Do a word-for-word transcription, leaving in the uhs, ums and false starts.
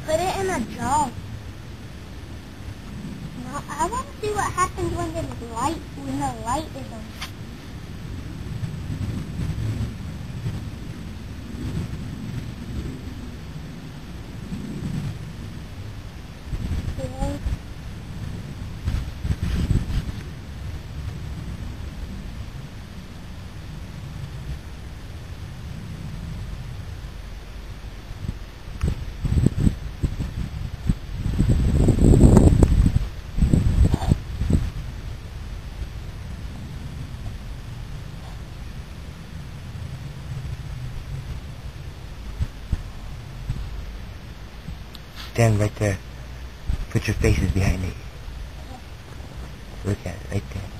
put it in a jar. No, I want to see what happens when the light, when the light is on. Stand right there. Put your faces behind it. Look at it right there.